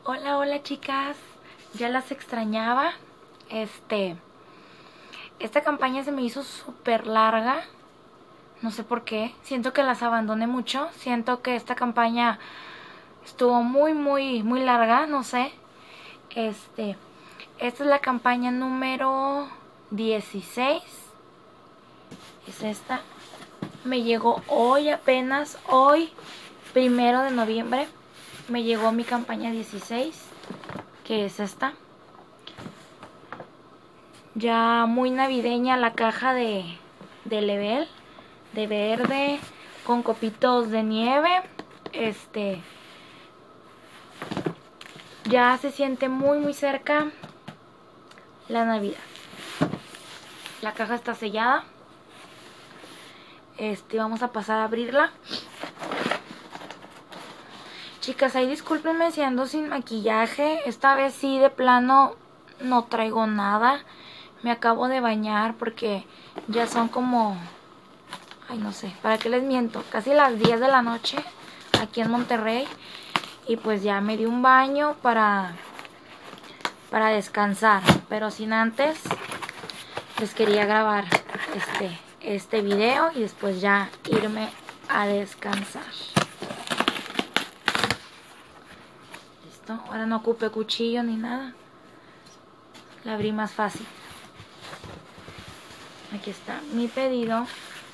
Hola, hola chicas, ya las extrañaba. Esta campaña se me hizo súper larga, no sé por qué, siento que las abandoné mucho, siento que esta campaña estuvo muy larga, no sé. Esta es la campaña número 16, es esta. Me llegó hoy, apenas hoy, 1 de noviembre, me llegó mi campaña 16, que es esta. Ya muy navideña la caja de Level, de verde, con copitos de nieve. Ya se siente muy cerca la Navidad. La caja está sellada. Vamos a pasar a abrirla. Chicas, ahí discúlpenme si ando sin maquillaje. Esta vez sí, de plano, no traigo nada. Me acabo de bañar porque ya son como... Ay, no sé, ¿para qué les miento? Casi las 10 de la noche aquí en Monterrey. Y pues ya me di un baño para descansar. Pero sin antes les quería grabar este video y después ya irme a descansar. Listo, ahora no ocupé cuchillo ni nada. La abrí más fácil. Aquí está mi pedido.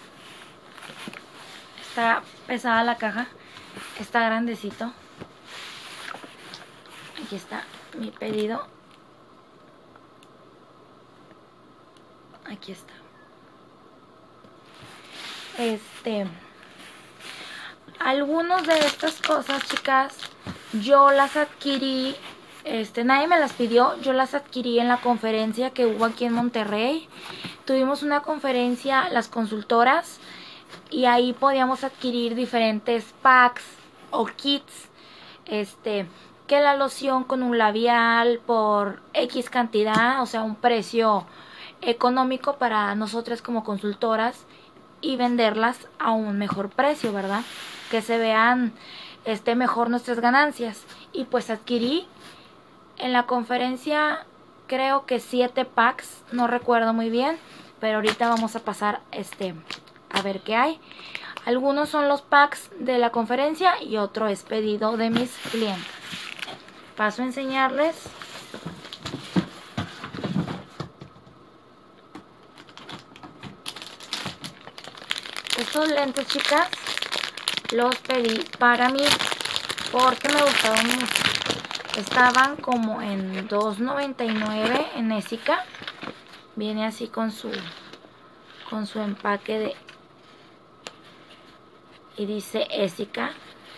Está pesada la caja. Está grandecito. Aquí está mi pedido. Aquí está. Algunos de estas cosas, chicas, yo las adquirí, nadie me las pidió, yo las adquirí en la conferencia que hubo aquí en Monterrey. Tuvimos una conferencia, las consultoras, y ahí podíamos adquirir diferentes packs o kits, que la loción con un labial por X cantidad, o sea, un precio económico para nosotras como consultoras, y venderlas a un mejor precio, ¿verdad? Que se vean mejor nuestras ganancias. Y pues adquirí en la conferencia creo que 7 packs, no recuerdo muy bien, pero ahorita vamos a pasar a ver qué hay. Algunos son los packs de la conferencia y otro es pedido de mis clientes. Paso a enseñarles. Estos lentes, chicas, los pedí para mí porque me gustaron mucho. Estaban como en $2.99 en Ésica. Viene así con su empaque de... Y dice Ésica.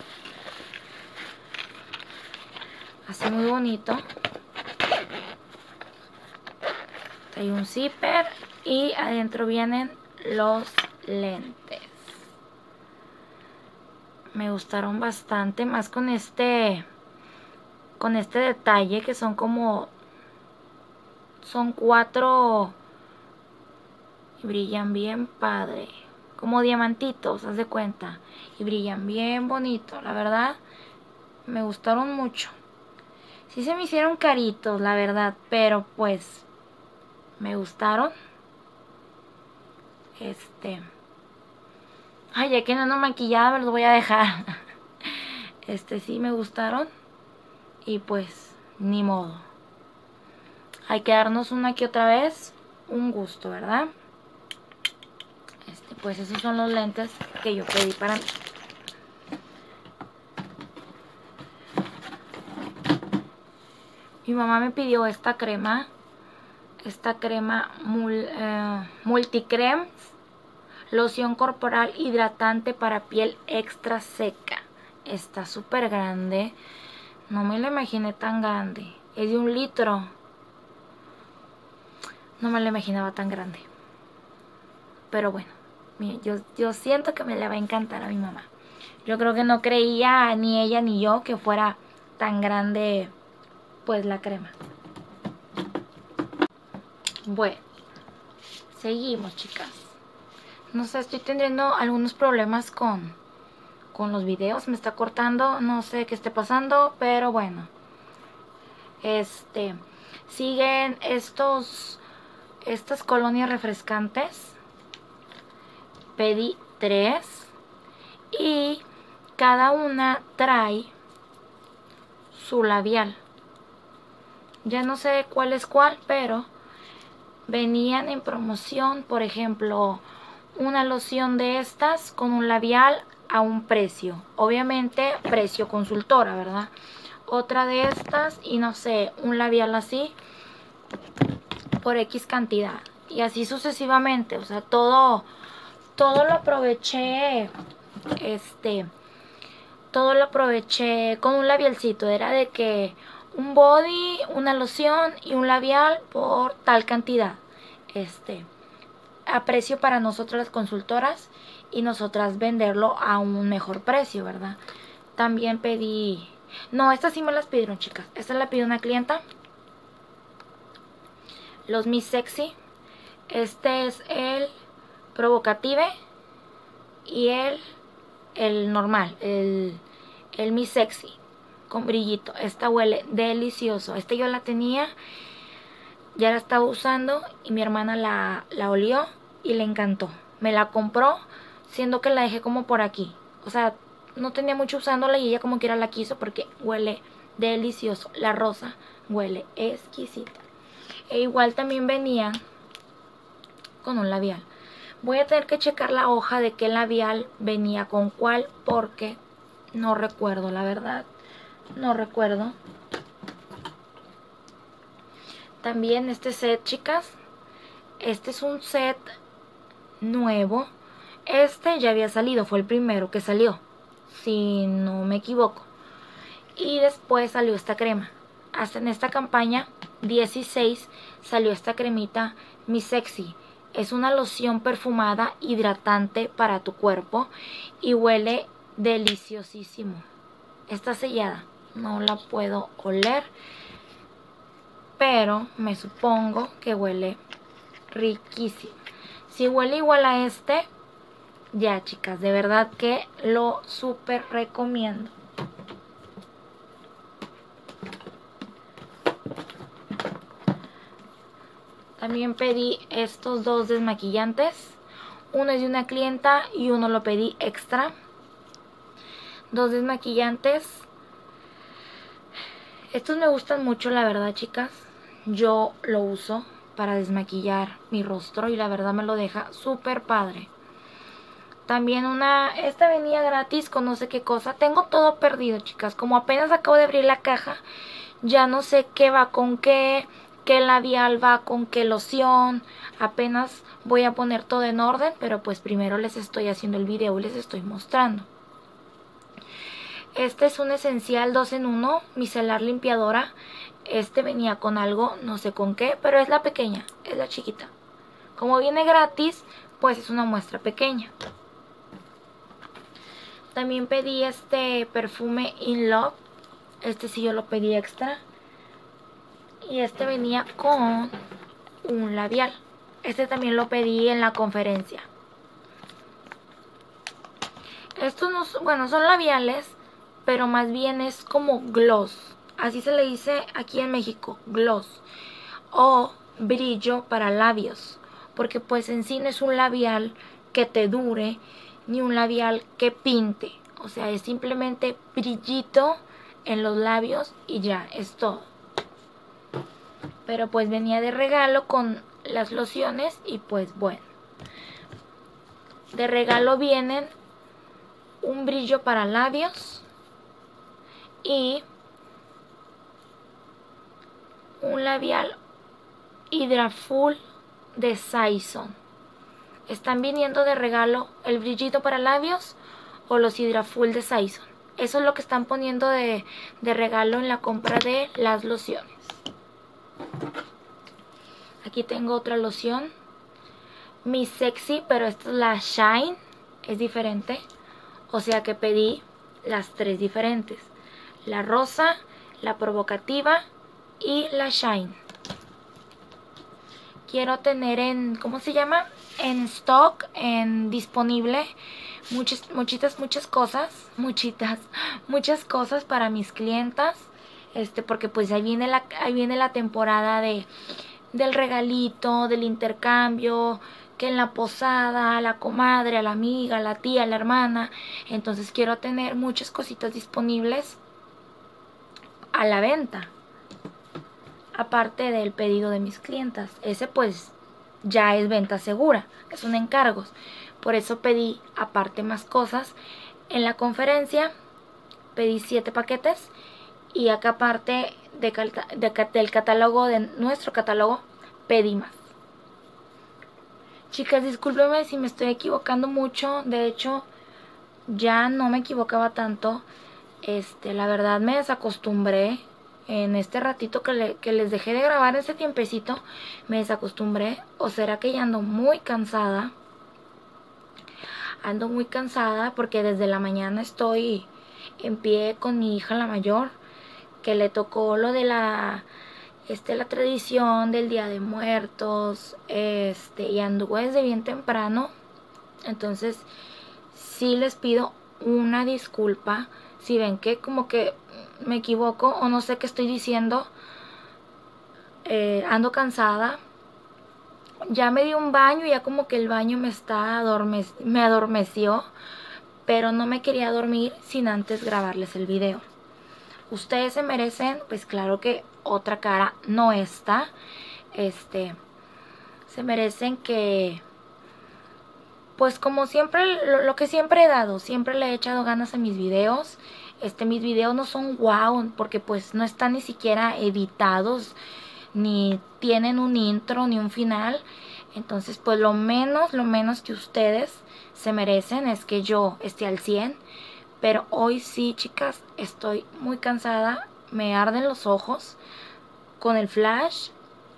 Así muy bonito. Hay un zipper y adentro vienen los lentes. Me gustaron bastante, más con este detalle que son como... Son 4 y brillan bien padre. Como diamantitos, haz de cuenta. Y brillan bien bonito, la verdad. Me gustaron mucho. Sí se me hicieron caritos, la verdad, pero pues me gustaron. Ay, ya que no ando maquillada, me los voy a dejar. Sí me gustaron. Y pues, ni modo. Hay que darnos una que otra vez un gusto, ¿verdad? Pues esos son los lentes que yo pedí para mí. Mi mamá me pidió esta crema multicremes, loción corporal hidratante para piel extra seca. Está súper grande, no me la imaginé tan grande, es de 1 litro, no me la imaginaba tan grande, pero bueno, yo siento que me le va a encantar a mi mamá. Yo creo que no creía ni ella ni yo que fuera tan grande pues la crema. Bueno, seguimos, chicas. No sé, estoy teniendo algunos problemas con los videos. Me está cortando, no sé qué esté pasando, pero bueno. Siguen estas colonias refrescantes. Pedí 3 y cada una trae su labial. Ya no sé cuál es cuál, pero venían en promoción. Por ejemplo, una loción de estas con un labial a un precio, obviamente precio consultora, ¿verdad? Otra de estas y no sé, un labial así por X cantidad, y así sucesivamente. O sea, todo lo aproveché, todo lo aproveché con un labialcito. Era de que un body, una loción y un labial por tal cantidad, a precio para nosotras las consultoras, y nosotras venderlo a un mejor precio, ¿verdad? También pedí, no, estas sí me las pidieron, chicas. Esta la pidió una clienta, los Miss Sexy. Este es el Provocative y el normal, el Miss Sexy con brillito. Esta huele delicioso. Yo la tenía, ya la estaba usando y mi hermana la olió y le encantó. Me la compró, siendo que la dejé como por aquí. O sea, no tenía mucho usándola y ella como quiera la quiso porque huele delicioso. La rosa huele exquisita. E igual también venía con un labial. Voy a tener que checar la hoja de qué labial venía con cuál, porque no recuerdo, la verdad. No recuerdo. También este set, chicas. Este es un set nuevo. Este ya había salido, fue el primero que salió, si no me equivoco. Y después salió esta crema. Hasta en esta campaña 16 salió esta cremita Miss Sexy. Es una loción perfumada hidratante para tu cuerpo y huele deliciosísimo. Está sellada, no la puedo oler, pero me supongo que huele riquísimo. Si huele igual a ya, chicas, de verdad que lo súper recomiendo. También pedí estos dos desmaquillantes. Uno es de una clienta y uno lo pedí extra. Dos desmaquillantes. Estos me gustan mucho, la verdad, chicas. Yo lo uso para desmaquillar mi rostro y la verdad me lo deja súper padre. También esta venía gratis con no sé qué cosa. Tengo todo perdido, chicas. Como apenas acabo de abrir la caja, ya no sé qué va con qué labial va con qué loción. Apenas voy a poner todo en orden, pero pues primero les estoy haciendo el video y les estoy mostrando. Este es un esencial 2 en 1 micelar limpiadora. Venía con algo, no sé con qué, pero es la pequeña, es la chiquita. Como viene gratis, pues es una muestra pequeña. También pedí este perfume In Love. Sí yo lo pedí extra. Y venía con un labial. También lo pedí en la conferencia. Estos no, bueno, son labiales, pero más bien es como gloss. Así se le dice aquí en México, gloss. O brillo para labios. Porque pues en sí no es un labial que te dure, ni un labial que pinte. O sea, es simplemente brillito en los labios y ya, es todo. Pero pues venía de regalo con las lociones y pues bueno. De regalo vienen un brillo para labios y un labial Hydrafull de Saison. Están viniendo de regalo el brillito para labios o los Hydrafull de Saison. Eso es lo que están poniendo de regalo en la compra de las lociones. Aquí tengo otra loción Miss Sexy, pero esta es la Shine, es diferente. O sea que pedí las 3 diferentes: la rosa, la provocativa y la Shine. Quiero tener en, ¿cómo se llama? En stock, en disponible, muchas cosas para mis clientas. porque pues ahí viene la temporada del regalito, del intercambio, que en la posada, a la comadre, a la amiga, a la tía, a la hermana. Entonces quiero tener muchas cositas disponibles a la venta, aparte del pedido de mis clientas. Ese pues ya es venta segura, es un encargo. Por eso pedí aparte más cosas. En la conferencia pedí 7 paquetes y acá aparte del catálogo, de nuestro catálogo, pedí más. Chicas, discúlpenme si me estoy equivocando mucho. De hecho, ya no me equivocaba tanto. La verdad me desacostumbré. En este ratito que les dejé de grabar, ese tiempecito, me desacostumbré. O será que ya ando muy cansada. Ando muy cansada porque desde la mañana estoy en pie con mi hija la mayor, que le tocó lo de la tradición del Día de Muertos, y anduve desde bien temprano. Entonces sí les pido una disculpa si ven que como que me equivoco o no sé qué estoy diciendo. Ando cansada. Ya me di un baño y ya como que el baño me adormeció, pero no me quería dormir sin antes grabarles el video. Ustedes se merecen, pues claro que otra cara no está. Se merecen que, pues como siempre, lo que siempre he dado, siempre le he echado ganas a mis videos. Mis videos no son wow, porque pues no están ni siquiera editados, ni tienen un intro, ni un final. Entonces pues lo menos que ustedes se merecen es que yo esté al 100. Pero hoy sí, chicas, estoy muy cansada, me arden los ojos con el flash.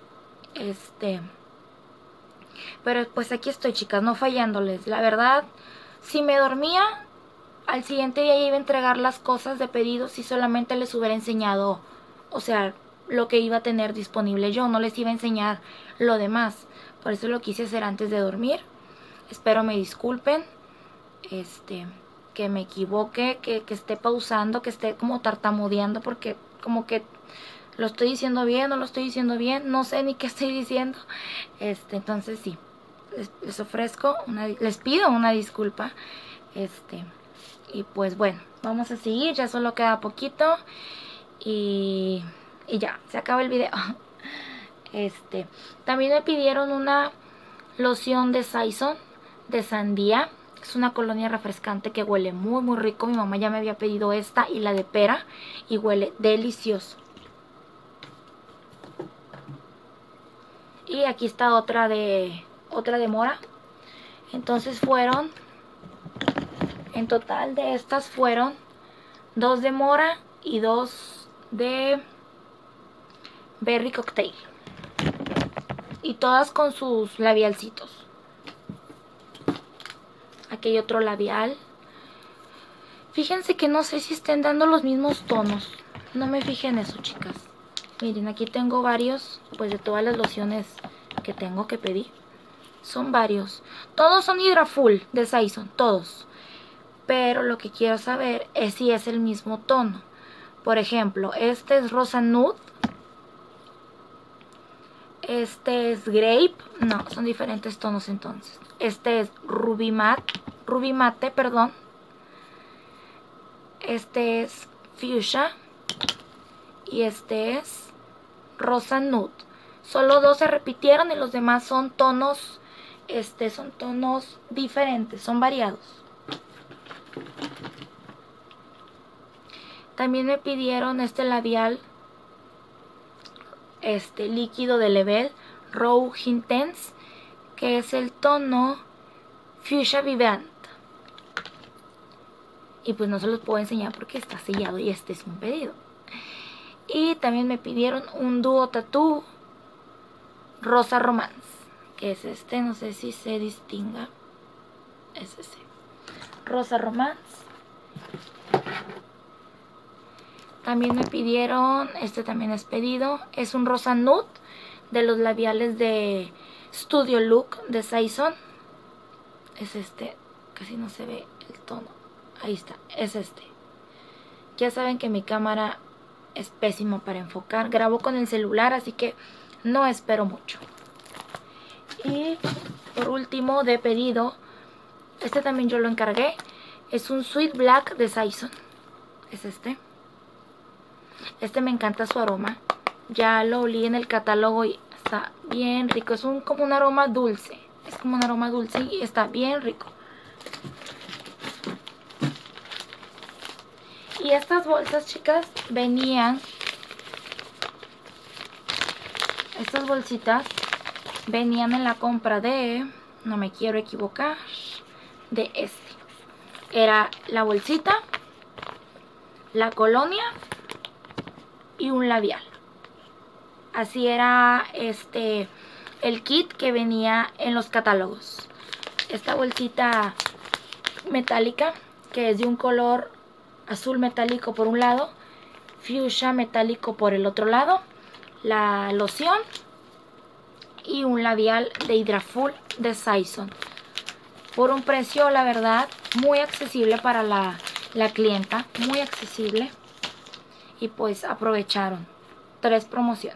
Pero pues aquí estoy, chicas, no fallándoles. La verdad, si me dormía, al siguiente día iba a entregar las cosas de pedidos y solamente les hubiera enseñado, o sea, lo que iba a tener disponible yo. No les iba a enseñar lo demás. Por eso lo quise hacer antes de dormir. Espero me disculpen. Que me equivoque, que esté pausando, que esté como tartamudeando, porque como que lo estoy diciendo bien, no lo estoy diciendo bien, no sé ni qué estoy diciendo. Entonces sí, les ofrezco, les pido una disculpa. Y pues bueno, vamos a seguir, ya solo queda poquito y ya, se acaba el video. También me pidieron una loción de Saison de sandía. Es una colonia refrescante que huele muy muy rico. Mi mamá ya me había pedido esta y la de pera y huele delicioso. Y aquí está otra de mora. Entonces fueron, en total de estas fueron 2 de mora y 2 de berry cocktail. Y todas con sus labialcitos. Aquí hay otro labial. Fíjense que no sé si estén dando los mismos tonos. No me fijé en eso, chicas. Miren, aquí tengo varios, pues de todas las lociones que tengo que pedí. Son varios. Todos son Hydra Full de Saison, todos. Pero lo que quiero saber es si es el mismo tono. Por ejemplo, este es rosa nude. Este es grape. No, son diferentes tonos entonces. Este es ruby mate, perdón. Este es fuchsia. Y este es rosa nude. Solo 2 se repitieron y los demás son tonos, son tonos diferentes, son variados. También me pidieron este labial, líquido de Level Raw Intense, que es el tono Fuchsia Vivant. Y pues no se los puedo enseñar porque está sellado y este es un pedido. Y también me pidieron un dúo tatú rosa romance, que es no sé si se distinga. Es ese, rosa romance. También me pidieron, también es pedido, es un rosa nude de los labiales de Studio Look de Saison. Es casi no se ve el tono. Ahí está, es Ya saben que mi cámara es pésimo para enfocar. Grabo con el celular, así que no espero mucho. Y por último, de pedido, este también yo lo encargué. Es un Sweet Black de Saison. Es este. Este me encanta su aroma. Ya lo olí en el catálogo y está bien rico. Es como un aroma dulce. Es como un aroma dulce y está bien rico. Y estas bolsas, chicas, venían... Estas bolsitas venían en la compra de... No me quiero equivocar. De este. Era la bolsita, la colonia y un labial. Así era el kit que venía en los catálogos. Esta bolsita metálica, que es de un color azul metálico por un lado, fuchsia metálico por el otro lado, la loción y un labial de Hydrafull de Saison. Por un precio, la verdad, muy accesible para la clienta, muy accesible. Y pues aprovecharon 3 promociones.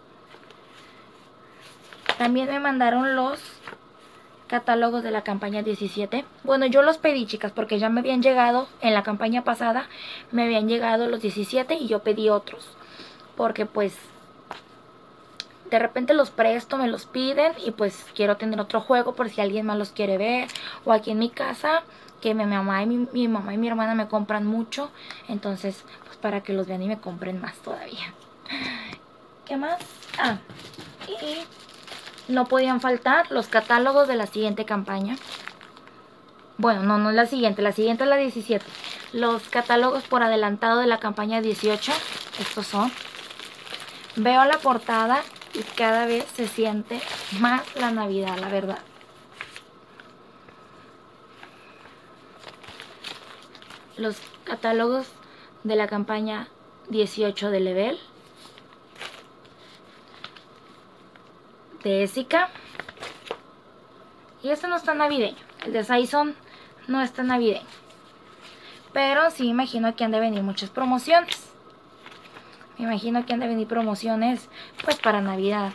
También me mandaron los catálogos de la campaña 17. Bueno, yo los pedí, chicas, porque ya me habían llegado en la campaña pasada. Me habían llegado los 17 y yo pedí otros. Porque pues de repente los presto, me los piden y pues quiero tener otro juego por si alguien más los quiere ver. O aquí en mi casa, que mi mamá y mi hermana me compran mucho. Entonces, pues para que los vean y me compren más todavía. ¿Qué más? Ah, y no podían faltar los catálogos de la siguiente campaña. Bueno, no es la siguiente es la 17. Los catálogos por adelantado de la campaña 18. Estos son. Veo la portada y cada vez se siente más la Navidad, la verdad. Los catálogos de la campaña 18 de Lebel, de Essica, y este no está navideño. El de Saison no está navideño, pero sí imagino que han de venir muchas promociones. Me imagino que han de venir promociones pues para Navidad.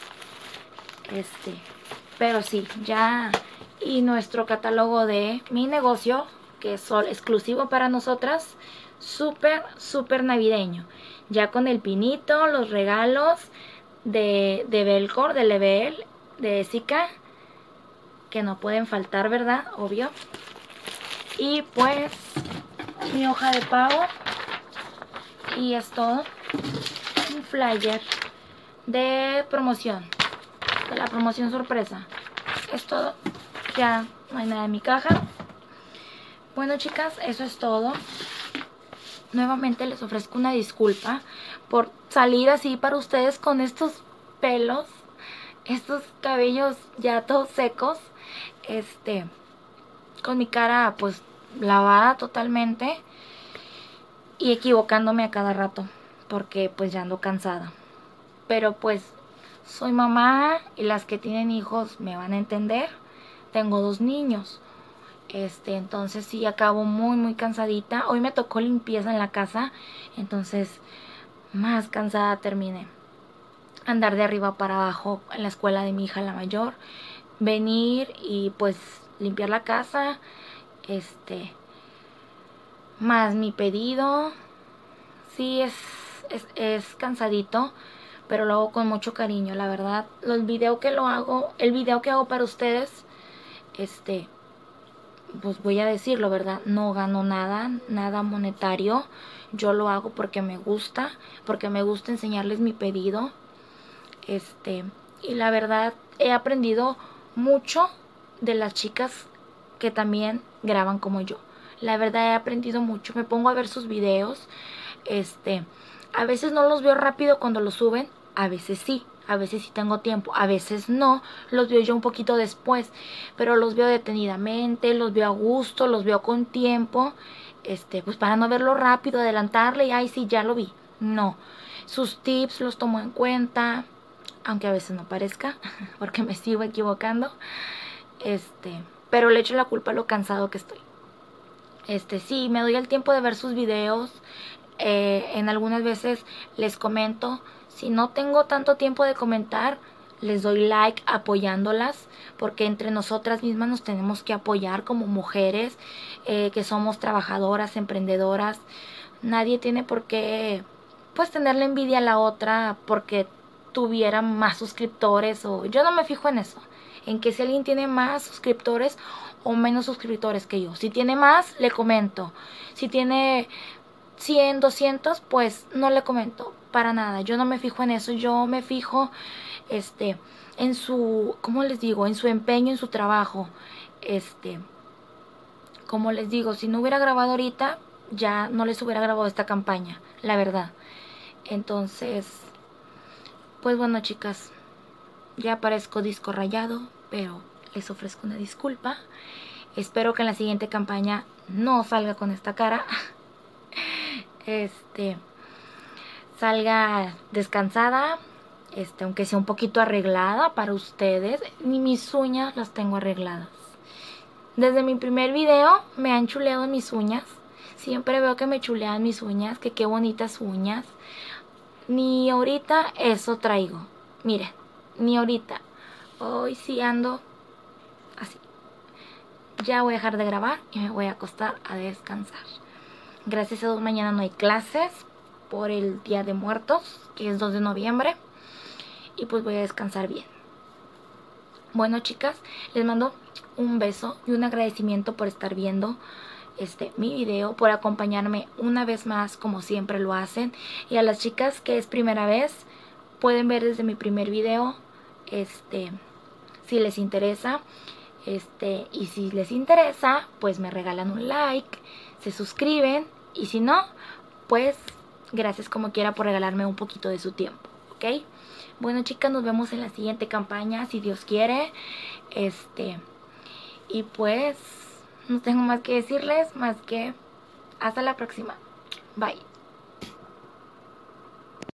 Pero sí, ya. Y nuestro catálogo de mi negocio, que es exclusivo para nosotras, súper navideño. Ya con el pinito, los regalos de Belcor, de Lebel, de Essica, que no pueden faltar, ¿verdad? Obvio. Y pues mi hoja de pago. Y es todo. Un flyer de promoción, de la promoción sorpresa. Es todo. Ya no hay nada en mi caja. Bueno, chicas, eso es todo. Nuevamente les ofrezco una disculpa por salir así para ustedes con estos pelos, estos cabellos ya todos secos, con mi cara pues lavada totalmente y equivocándome a cada rato porque pues ya ando cansada. Pero pues soy mamá y las que tienen hijos me van a entender. Tengo 2 niños. Entonces sí acabo muy cansadita. Hoy me tocó limpieza en la casa, entonces más cansada terminé. Andar de arriba para abajo en la escuela de mi hija la mayor, venir y pues limpiar la casa, más mi pedido. Sí es cansadito, pero lo hago con mucho cariño, la verdad. El video que hago para ustedes, pues voy a decirlo, ¿verdad? No gano nada monetario. Yo lo hago porque me gusta enseñarles mi pedido. Y la verdad he aprendido mucho de las chicas que también graban como yo. La verdad he aprendido mucho. Me pongo a ver sus videos. A veces no los veo rápido cuando los suben. A veces sí tengo tiempo, a veces no, los veo yo un poquito después, pero los veo detenidamente, los veo a gusto, los veo con tiempo, pues para no verlo rápido, adelantarle y ay sí, ya lo vi. No, sus tips los tomo en cuenta, aunque a veces no parezca, porque me sigo equivocando, pero le echo la culpa a lo cansado que estoy. Sí, me doy el tiempo de ver sus videos, En algunas veces les comento. Si no tengo tanto tiempo de comentar, les doy like apoyándolas, porque entre nosotras mismas nos tenemos que apoyar como mujeres que somos trabajadoras, emprendedoras. Nadie tiene por qué pues tenerle envidia a la otra porque tuviera más suscriptores, o yo no me fijo en eso, en que si alguien tiene más suscriptores o menos suscriptores que yo. Si tiene más, le comento. Si tiene 100, 200, pues no le comento para nada. Yo no me fijo en eso. Yo me fijo en su, ¿cómo les digo? En su empeño, en su trabajo. Como les digo, si no hubiera grabado ahorita, ya no les hubiera grabado esta campaña, la verdad. Entonces, pues bueno, chicas, ya parezco disco rayado, pero les ofrezco una disculpa. Espero que en la siguiente campaña no salga con esta cara. Salga descansada, aunque sea un poquito arreglada para ustedes. Ni mis uñas las tengo arregladas. Desde mi primer video me han chuleado mis uñas. Siempre veo que me chulean mis uñas, que qué bonitas uñas. Ni ahorita eso traigo. Miren, ni ahorita. Hoy sí ando así. Ya voy a dejar de grabar y me voy a acostar a descansar. Gracias a Dios mañana no hay clases por el Día de Muertos, que es 2 de noviembre. Y pues voy a descansar bien. Bueno, chicas, les mando un beso y un agradecimiento por estar viendo mi video, por acompañarme una vez más como siempre lo hacen. Y a las chicas que es primera vez, pueden ver desde mi primer video, si les interesa. Y si les interesa, pues me regalan un like, se suscriben, y si no, pues gracias como quiera por regalarme un poquito de su tiempo, ¿ok? Bueno, chicas, nos vemos en la siguiente campaña, si Dios quiere. Y pues no tengo más que decirles, más que hasta la próxima. Bye.